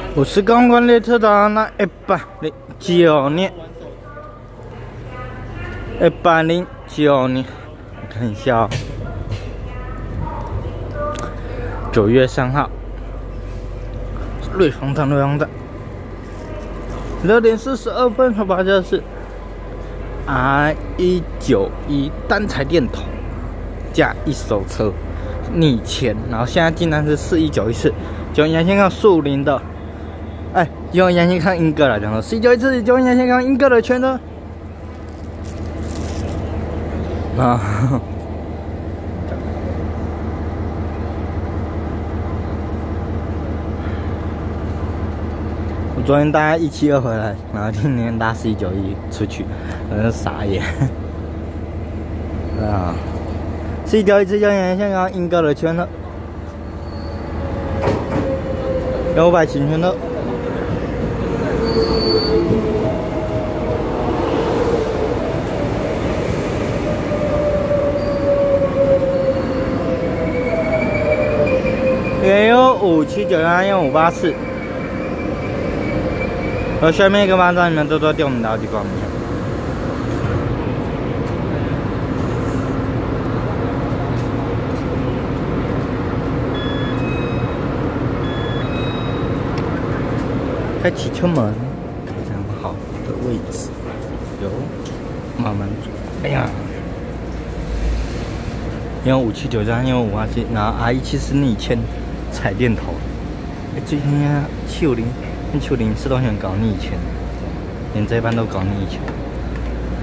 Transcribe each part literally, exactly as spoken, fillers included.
我是刚刚列车长，那一百零九年，一百零九年，我看一下、哦，九月三号，瑞芳站，瑞芳站，六点四十二分，好吧，这是 R 一九一单彩电筒加一手车逆前，然后现在竟然是四一九一四，就原先看树林的。 哎，就原先看英哥来讲的，四九一次就原先看英哥的圈呢。啊，我昨天搭一七二回来，然后今天搭四一九一出去，真是傻眼。啊，四一九一次就原先看英哥的圈呢，有百青圈的。 也有五七九幺幺五八四，而下面一个网站里面都在调我们的地方。开启车门，非常好的位置，有慢慢走。哎呀！ 因为五七九加，因为五八七，然后 R 一七是逆牵彩电头。哎，最近啊，七五零跟七五零四都喜欢搞逆牵，连这班都搞逆牵。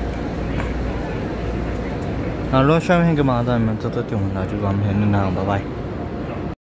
那如果下面一个马站，你们这这就很大，就关片，那拜拜。